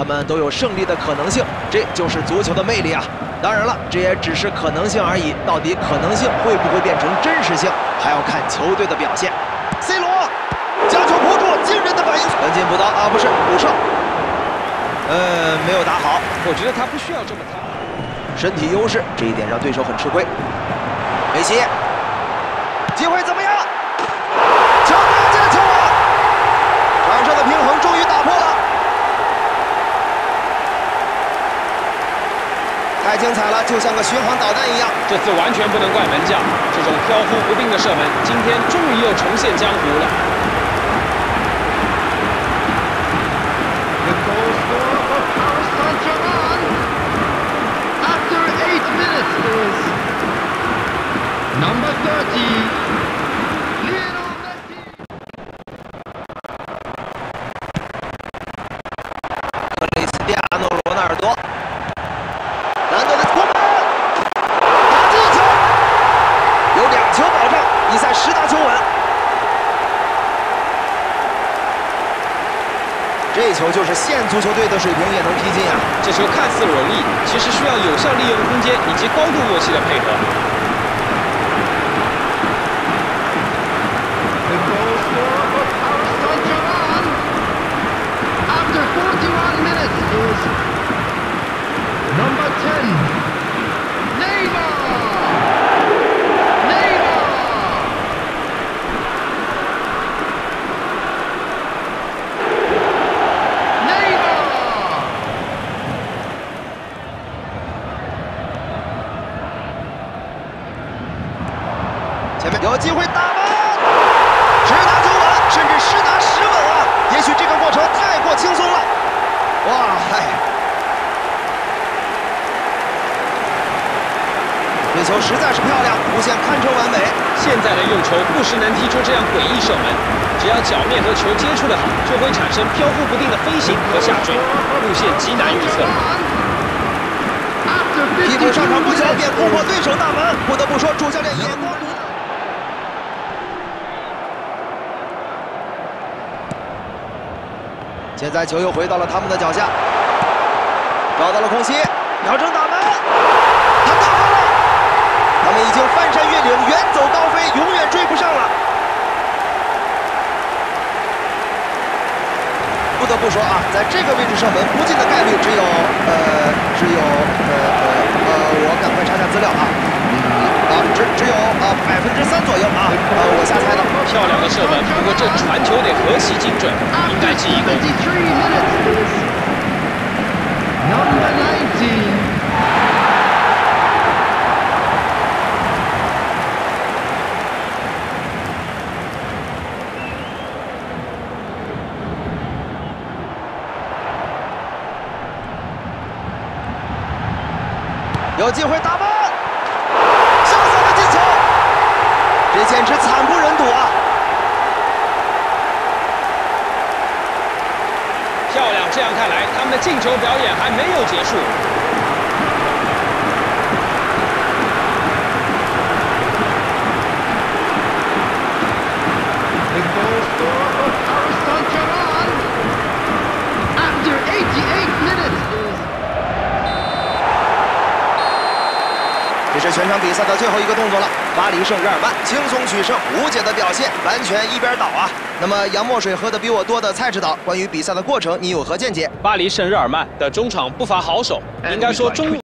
他们都有胜利的可能性，这就是足球的魅力啊！当然了，这也只是可能性而已，到底可能性会不会变成真实性，还要看球队的表现。C 罗将球扑住，惊人的反应，跟进补刀啊，不是补射，没有打好， 我觉得他不需要这么打。 身体优势这一点让对手很吃亏。梅西，机会怎么样？球打进球网，场上的平衡终于打破了。 太精彩了，就像个巡航导弹一样。 这次完全不能怪门将，这种飘忽不定的射门，今天终于又重现江湖了。 The goal scorer for Paris Saint-Germain after 8 minutes is number 30, Lionel Messi. 克里斯蒂亚诺·罗纳尔多。 难得的国门，打进一球，有2球保障，比赛10打9稳。这球就是现足球队的水平也能踢进啊！ 这球看似容易，其实需要有效利用空间以及高度默契的配合。 The goal scorer for Paris Saint-Germain after 41 minutes is number 10, Neymar! Neymar! 前面有机会打门，10打9稳，甚至10打10稳啊！也许这个过程太过轻松了。哇，嗨！ 这球实在是漂亮，弧线堪称完美。 现在的用球不时能踢出这样诡异射门，只要脚面和球接触得好，就会产生飘忽不定的飞行和下坠，路线极难预测。 替补上场不久便攻破对手大门，不得不说主教练眼光独到。现在球又回到了他们的脚下，找到了空隙，调整打门，他打好了。 他们已经翻山越岭，远走高飞，永远追不上了。不得不说啊，在这个位置射门不进的概率我赶快查下资料啊，只有3%左右啊，我瞎猜的。 漂亮的射门，不过这传球得何其精准，应该记一功。 Number 19. 有机会打门，潇洒的进球，这简直惨不忍睹啊！ 漂亮，这样看来，他们的进球表演还没有结束。 The goal scorer for Paris Saint-Germain after 88 minutes is 这是全场比赛的最后一个动作了，巴黎圣日耳曼轻松取胜，无解的表现，完全一边倒啊！那么洋墨水喝的比我多的蔡指导，关于比赛的过程，你有何见解？ 巴黎圣日耳曼的中场不乏好手，应该说中。